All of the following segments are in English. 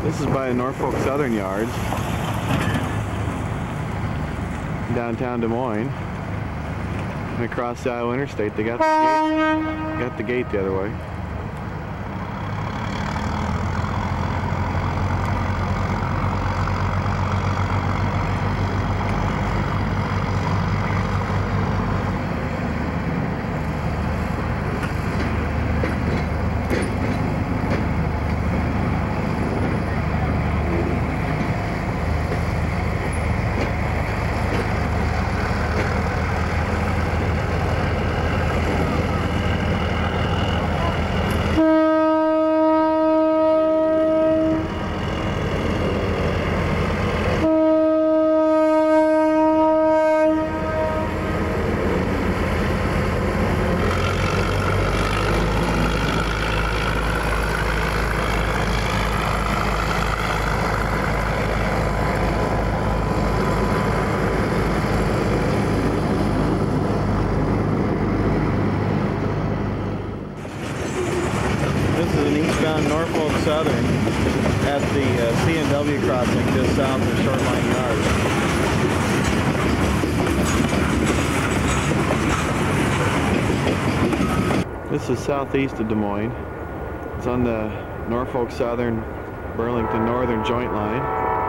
This is by the Norfolk Southern yards, downtown Des Moines. And across the Iowa Interstate, they got the gate the other way. Norfolk Southern at the C&W crossing just south of Shortline Yard. This is southeast of Des Moines. It's on the Norfolk Southern Burlington Northern joint line.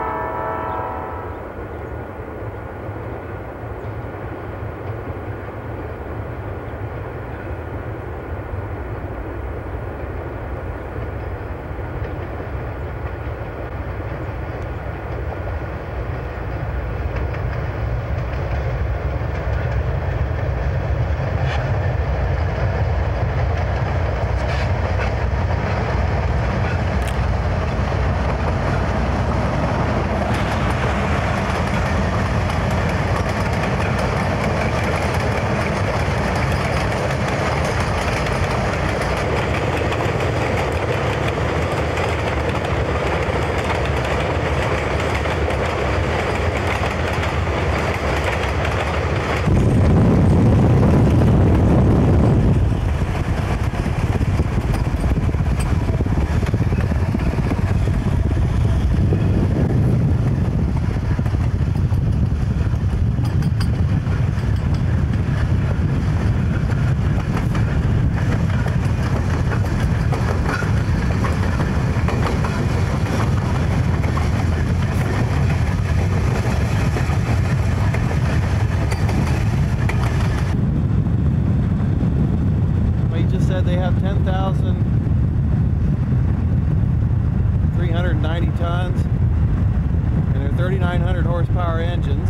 They have 10,390 tons and they're 3,900 horsepower engines.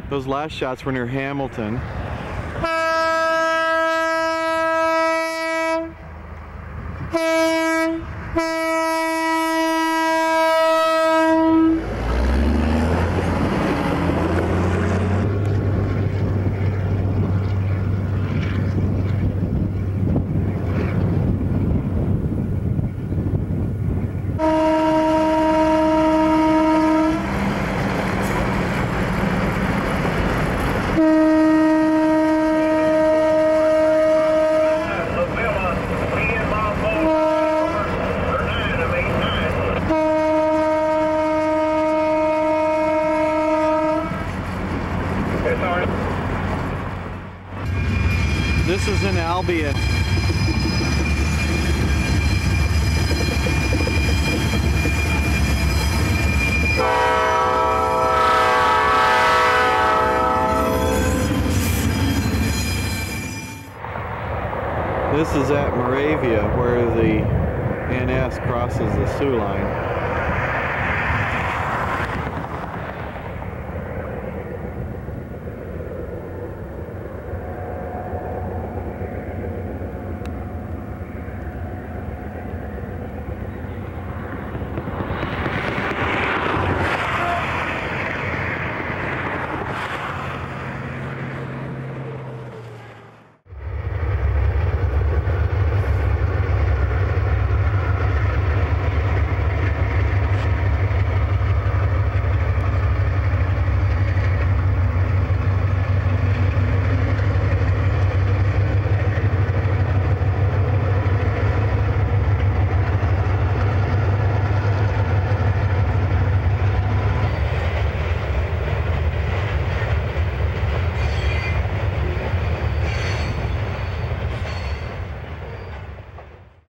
Those last shots were near Hamilton. This is in Albion. This is at Moravia, where the NS crosses the Sioux line.